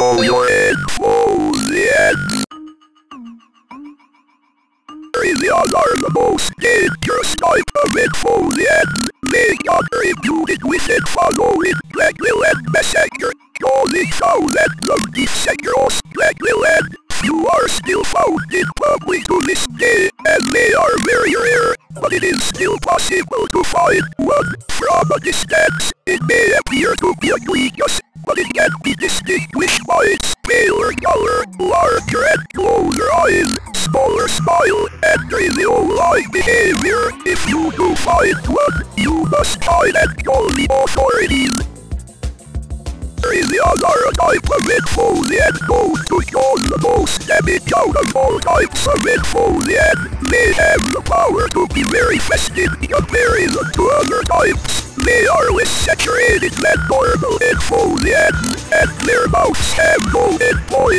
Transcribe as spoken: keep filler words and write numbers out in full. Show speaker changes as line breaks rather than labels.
know your infoliates. Areas are the most dangerous type of infoliates. They got reputed with it following Blackville and Messenger, causing sound at the Desegros, Blackville and few are still found in public to this day, and they are very rare, but it is still possible to find one from a distance. It may appear to be egregious, but it can be distinguished by its paler color, larger and closer eyes, smaller smile, and radio-like behavior. If you do find one, you must find and call the authorities. Areas are a type of infoliate known to cause the most damage out of all types of infoliate. They have the power to be very festive in comparison to other types. They are less saturated than normal infoliates, and their mouths have no endpoint.